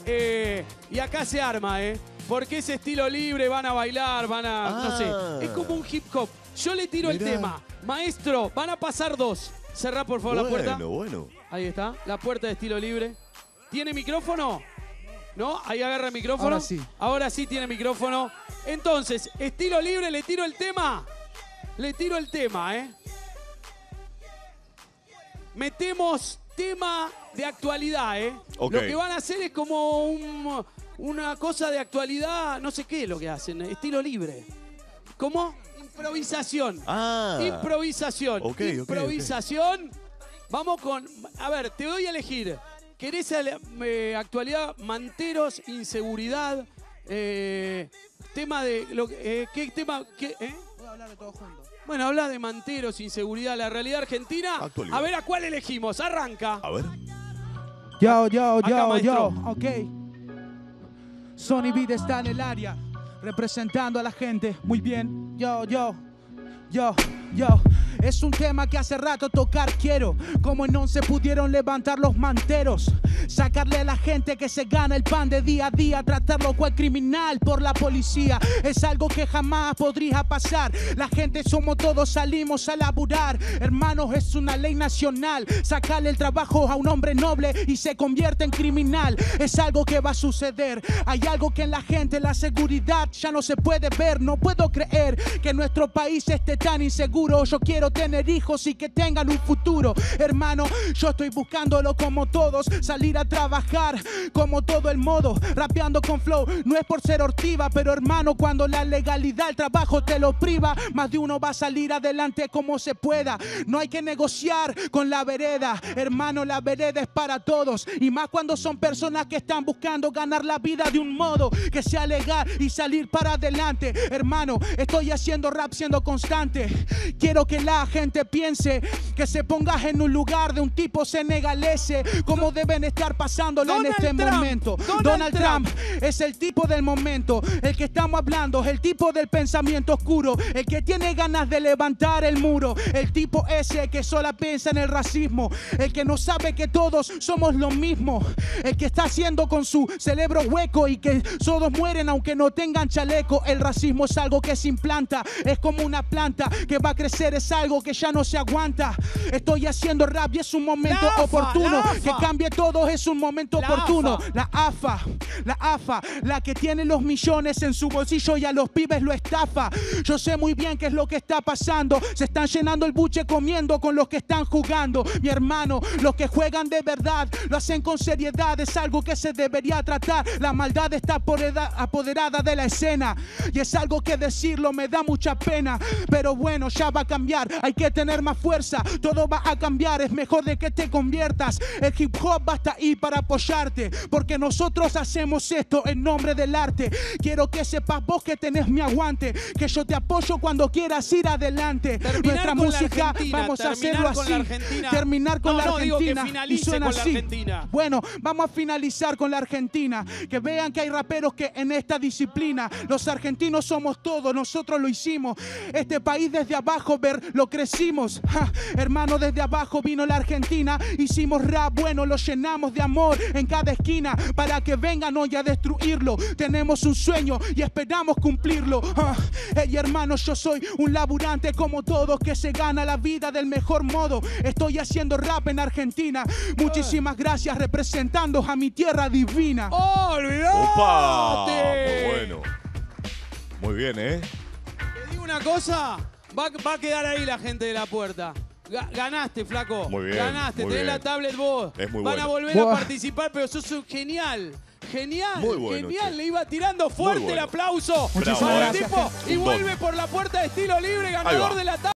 Y acá se arma, porque es estilo libre, van a bailar, no sé. Es como un hip hop. Yo le tiro el tema. Maestro, van a pasar dos. Cerrá, por favor, la puerta. Bueno. Ahí está, la puerta de estilo libre. ¿Tiene micrófono? ¿No? Ahí agarra el micrófono. Ahora sí. Ahora sí tiene micrófono. Entonces, estilo libre, le tiro el tema. Le tiro el tema, Metemos tema de actualidad, Okay. Lo que van a hacer es como una cosa de actualidad, no sé qué es lo que hacen, estilo libre. ¿Cómo? Improvisación. Improvisación. Improvisación. Vamos con... A ver, te voy a elegir. ¿Querés actualidad? Manteros, inseguridad, tema de... ¿Qué tema? Puedo hablar de todo junto. Bueno, habla de manteros, inseguridad, la realidad argentina. Actualidad. A ver, ¿a cuál elegimos? Arranca. A ver. Yo, ok. Sony Beat está en el área, representando a la gente. Muy bien. Yo. Es un tema que hace rato tocar quiero. Como no se pudieron levantar los manteros, sacarle a la gente que se gana el pan de día a día, tratarlo cual criminal por la policía. Es algo que jamás podría pasar. La gente somos todos, salimos a laburar. Hermanos, es una ley nacional. Sacarle el trabajo a un hombre noble y se convierte en criminal. Es algo que va a suceder. Hay algo que en la gente, la seguridad ya no se puede ver. No puedo creer que nuestro país esté tan inseguro. Yo quiero tener hijos y que tengan un futuro. Hermano, yo estoy buscándolo como todos, salir a trabajar como todo el modo, rapeando con flow. No es por ser hortiva, pero hermano, cuando la legalidad, el trabajo te lo priva, más de uno va a salir adelante como se pueda. No hay que negociar con la vereda, hermano, la vereda es para todos, y más cuando son personas que están buscando ganar la vida de un modo que sea legal y salir para adelante. Hermano, estoy haciendo rap siendo constante. Quiero que la gente piense, que se ponga en un lugar de un tipo senegalese, como deben estar pasándolo en este momento. Donald Trump es el tipo del momento, el que estamos hablando, el tipo del pensamiento oscuro, el que tiene ganas de levantar el muro, el tipo ese que solo piensa en el racismo, el que no sabe que todos somos lo mismo, el que está haciendo con su cerebro hueco y que todos mueren aunque no tengan chaleco. El racismo es algo que se implanta, es como una planta que va a crecer, es algo que ya no se aguanta. Estoy haciendo rap y es un momento oportuno. Que cambie todo es un momento oportuno. La AFA, la que tiene los millones en su bolsillo y a los pibes lo estafa. Yo sé muy bien qué es lo que está pasando. Se están llenando el buche comiendo con los que están jugando. Mi hermano, los que juegan de verdad lo hacen con seriedad. Es algo que se debería tratar. La maldad está apoderada de la escena y es algo que decirlo me da mucha pena. Pero bueno, ya va a cambiar. Hay que tener más fuerza. Todo va a cambiar. Es mejor de que te conviertas. El hip hop va a estar ahí para apoyarte, porque nosotros hacemos esto en nombre del arte. Quiero que sepas vos que tenés mi aguante, que yo te apoyo cuando quieras ir adelante. Nuestra música vamos a hacerlo así. Terminar con la Argentina. Y suena así. Bueno, vamos a finalizar con la Argentina. Que vean que hay raperos que en esta disciplina, los argentinos somos todos, nosotros lo hicimos. Este país desde abajo lo crecimos. Hermano, desde abajo vino la Argentina. Hicimos rap bueno, lo llenamos de amor en cada esquina para que vengan hoy a destruirlo. Tenemos un sueño y esperamos cumplirlo. Hey, hermano, yo soy un laburante como todos que se gana la vida del mejor modo. Estoy haciendo rap en Argentina. Muchísimas gracias, representando a mi tierra divina. ¡Olvídate! ¡Opa! Muy bueno. Muy bien, Te digo una cosa, va a quedar ahí la gente de la puerta. Ganaste, flaco. Muy bien. Ganaste, tenés la tablet vos. Es muy Van a bueno. volver a participar, pero sos un genial. Genial, muy bueno, genial. che. Le iba tirando fuerte el aplauso. Muchísimas Para el gracias. tipo, y vuelve por la puerta de estilo libre, ganador de la tablet.